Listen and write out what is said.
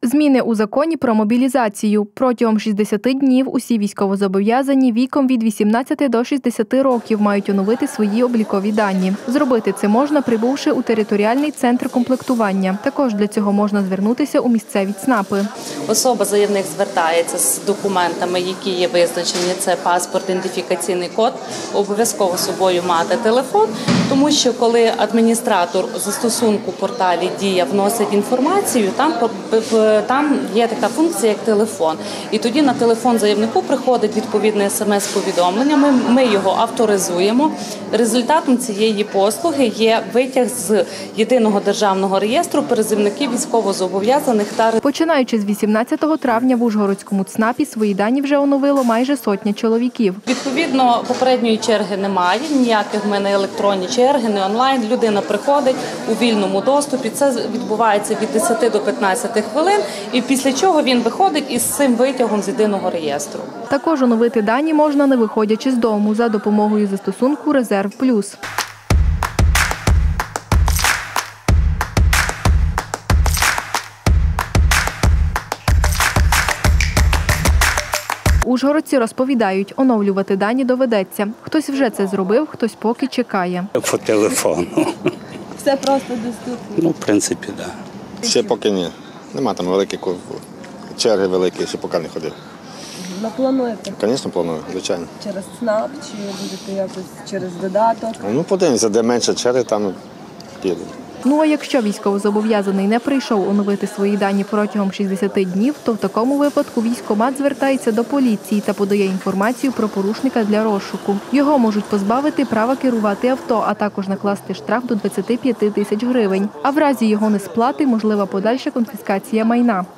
Зміни у законі про мобілізацію. Протягом 60 днів усі військовозобов'язані віком від 18 до 60 років мають оновити свої облікові дані. Зробити це можна, прибувши у територіальний центр комплектування. Також для цього можна звернутися у місцеві ЦНАПи. Особа-заявник звертається з документами, які є визначені. Це паспорт, ідентифікаційний код. Обов'язково з собою мати телефон, тому що коли адміністратор застосунку в порталі «Дія» вносить інформацію, там є така функція, як телефон. І тоді на телефон заявнику приходить відповідне смс-повідомлення, ми його авторизуємо. Результатом цієї послуги є витяг з Єдиного державного реєстру призовників військовозобов'язаних та... Починаючи з 18 травня в Ужгородському ЦНАПі свої дані вже оновило майже сотня чоловіків. Відповідно, попередньої черги немає, ніяких в мене електронні черги, не онлайн. Людина приходить у вільному доступі, це відбувається від 10 до 15 хвилин, і після чого він виходить із цим витягом з Єдиного реєстру. Також оновити дані можна, не виходячи з дому, за допомогою застосунку «Резерв Плюс». Ужгородці розповідають, оновлювати дані доведеться. Хтось вже це зробив, хтось поки чекає. По телефону. Все просто доступно? В принципі, так. Ще поки ні. Нема там черги великі, ще поки не ходив. Плануєте? Звісно, планую, звичайно. Через ЦНАП чи будете якось через додаток? Подивимося, де менше черги, там піду. А якщо військовозобов'язаний не прийшов оновити свої дані протягом 60 днів, то в такому випадку військкомат звертається до поліції та подає інформацію про порушника для розшуку. Його можуть позбавити права керувати авто, а також накласти штраф до 25 тисяч гривень. А в разі його несплати можлива подальша конфіскація майна.